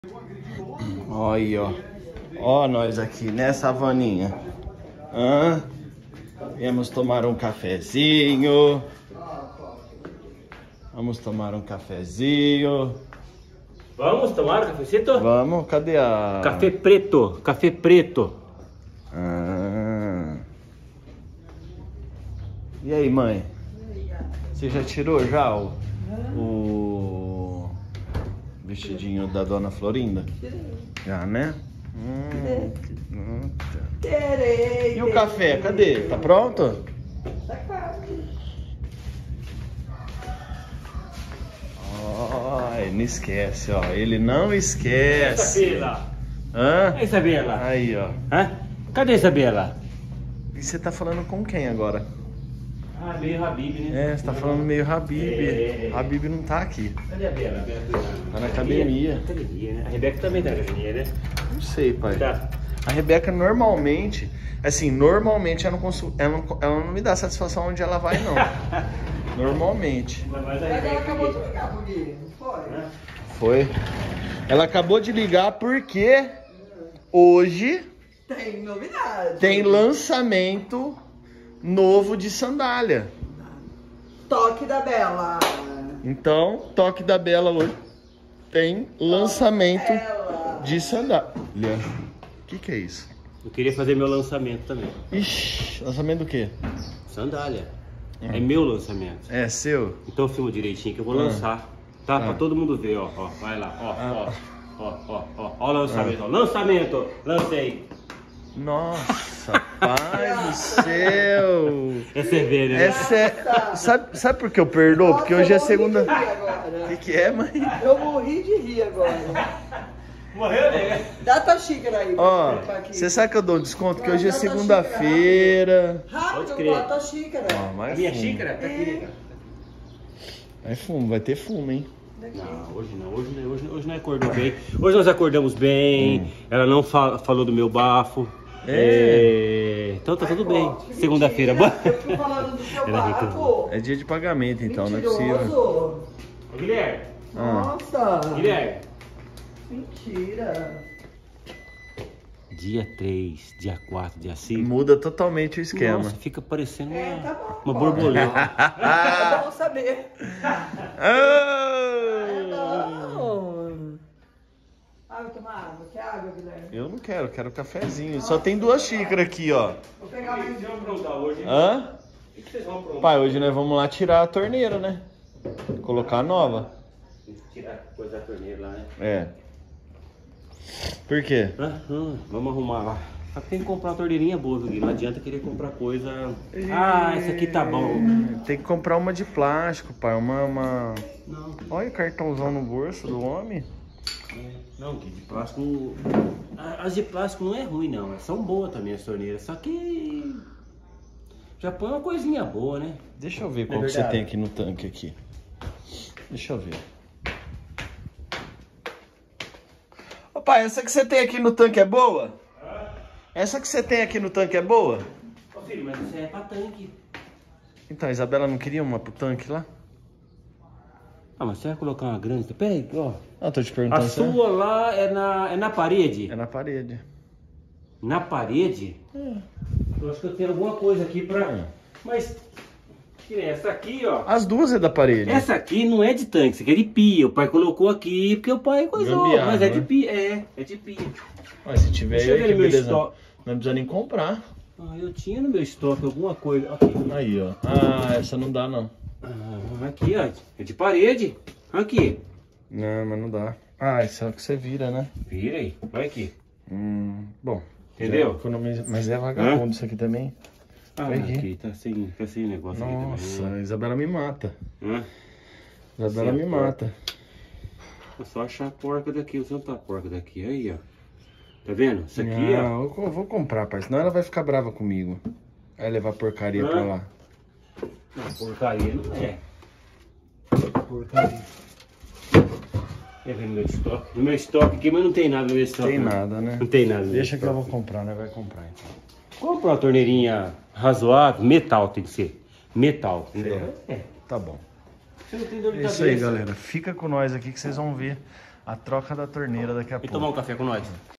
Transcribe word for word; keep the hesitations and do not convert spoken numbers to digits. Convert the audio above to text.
Ó aí, ó. Ó nós aqui, né, Savaninha? Hã? Viemos tomar um cafezinho. Vamos tomar um cafezinho. Vamos tomar um cafecito? Vamos, cadê a... Café preto, café preto. Ah. E aí, mãe? Você já tirou já o, o vestidinho da Dona Florinda? Já, né? Hum, hum, Terei. E o café, cadê? Tá pronto? Tá quase. Ai, não esquece, ó. Ele não esquece. Isabela. Hã? É Isabela. Aí, ó. Hã? Cadê Isabela? E você tá falando com quem agora? Ah, meio Habib, né? É, você tá falando meio Habib. É. Habib não tá aqui. Cadê a Bela? A Bela Tá na academia. Academia, né? A Rebeca também tá na academia, né? Não sei, pai. Tá. A Rebeca normalmente, assim, normalmente ela não, consu... ela não, ela não me dá satisfação onde ela vai, não. Normalmente. Mas a Mas ela Rebeca acabou de ligar pro Gui, não foi? Foi. Ela acabou de ligar porque hoje Tem novidade. tem lançamento novo de sandália. Toque da Bela. Então, toque da Bela hoje tem lançamento Bela. de sandália. O que que é isso? Eu queria fazer meu lançamento também. Ixi, lançamento do quê? Sandália. É meu lançamento. É seu? Então filma direitinho que eu vou Ah. lançar. Tá? Ah. Pra todo mundo ver, ó. Ó, vai lá, ó, Ah. ó. Ó, ó, ó. Ó o lançamento, ó. Lançamento! Lancei! Nossa, pai do céu! Essa é velha, né? Essa é... sabe, sabe por que eu perdoo? Porque hoje é segunda... O que que é, mãe? Eu morri de rir agora. Morreu, né? Dá tua xícara aí. pra Ó, colocar aqui. você sabe que eu dou desconto? Porque hoje é segunda-feira. Pode Rápido, crer. bota a xícara. Ó, A mais minha fumo. xícara tá aqui, né? Vai fumo, vai ter fumo, hein? Não, hoje não, hoje não, hoje, hoje não acordou bem. Hoje nós acordamos bem, ela não fa falou do meu bafo. É. É, então tá tudo Ai, bem. pô, que Segunda-feira. mentira. Eu fui falando do seu Ela bafo. É dia de pagamento, então, não é possível. Mentiroso. Ô, Guilherme, Ah. Nossa. Guilherme. Mentira. Dia três, dia quatro, dia cinco. Muda totalmente o esquema. Nossa, fica parecendo uma, É, tá bom. uma borboleta. É bom saber. Ah! É bom. Ah, vou tomar água. Quer água, Guilherme? Eu não quero, quero cafezinho. Só tem duas xícaras aqui, ó. Vou pegar mais Vocês vão aprontar hoje? Hã? O que vocês vão aprontar? Pai, hoje nós vamos lá tirar a torneira, né? Colocar a nova. Tirar coisa da torneira lá, né? É. Por quê? Ah, hum, vamos arrumar lá. Só que tem que comprar uma torneirinha boa, viu, Gui? Não adianta querer comprar coisa. Ah, essa aqui tá bom. Tem que comprar uma de plástico, pai. Uma, uma... Não, Olha o cartãozão no bolso do homem. é, não, Gui, de plástico. a- As de plástico não é ruim, não. São boas também as torneiras. Só que. Já põe uma coisinha boa, né? Deixa eu ver É qual que você verdade. tem aqui no tanque aqui. Deixa eu ver. Ô pai, essa que você tem aqui no tanque é boa? Essa que você tem aqui no tanque é boa? Ô filho, mas isso aí é pra tanque. Então, a Isabela não queria uma pro tanque lá? Ah, mas você vai colocar uma grande. Pera aí, ó. Ah, tô te A perguntando. se é- sua lá é na, é na parede? É na parede. Na parede? Eu acho que eu tenho alguma coisa aqui pra. Mas. Que nem essa aqui, ó. As duas é da parede. Essa aqui não é de tanque, essa aqui é de pia. O pai colocou aqui porque o pai coisou. Gambiarra, Mas é de né? pia. É, é de pia. Mas se tiver Deixa eu aí, ver que no meu beleza. estoque. Não precisa nem comprar. Ah, eu tinha no meu estoque alguma coisa. Aqui. Aí, ó. Ah, essa não dá, não. Ah, aqui, ó. É de parede. Aqui. Não, mas não dá. Ah, isso é o que você vira, né? Vira aí. Vai aqui. Hum, bom. Entendeu? já economiza- Mas é vagabundo isso aqui também. Ah, Vai aqui. aqui. Tá sem, tá sem negócio aqui Nossa, também. a Isabela me mata. Hã? Isabela Sim, me a mata. É só achar a porca daqui. O santo tá a porca daqui. Aí, ó. Tá vendo? Isso aqui, Não, ó. eu vou comprar, pai. Senão ela vai ficar brava comigo. Vai levar porcaria Hã? pra lá. Não, porcaria não é. Porcaria. Quer ver no meu estoque? No meu estoque aqui, mas não tem nada no meu estoque. Tem não. nada, né? Não tem nada. no Deixa meu que eu vou estoque. comprar, né? Vai comprar então. Compra uma torneirinha razoável, metal tem que ser. Metal, entendeu? É. Tá bom. Você não tem dor de É isso cabeça. aí, galera. Fica com nós aqui que vocês vão ver a troca da torneira daqui a E pouco. tomar um café com nós?